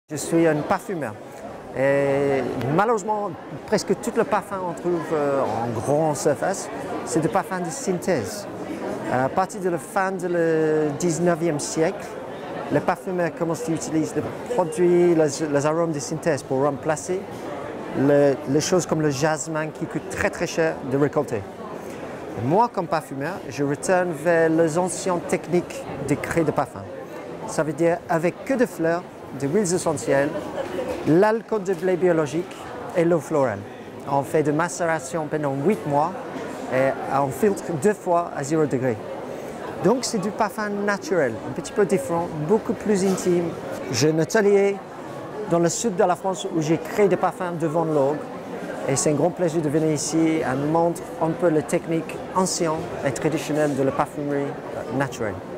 Je suis un parfumeur et malheureusement presque tout le parfum qu'on trouve en grande surface, c'est des parfums de synthèse. À partir de la fin du 19e siècle, les parfumeurs commencent à utiliser les produits, les arômes de synthèse pour remplacer les choses comme le jasmin qui coûte très très cher de récolter. Et moi, comme parfumeur, je retourne vers les anciennes techniques de créer des parfums. Ça veut dire avec que de fleurs, des huiles essentielles, l'alcool de blé biologique et l'eau florale. On fait de macération pendant 8 mois et on filtre 2 fois à 0 degré. Donc c'est du parfum naturel, un petit peu différent, beaucoup plus intime. J'ai un atelier dans le sud de la France où j'ai créé des parfums devant l'orgue. Et c'est un grand plaisir de venir ici et montrer un peu les techniques anciennes et traditionnelles de la parfumerie naturelle.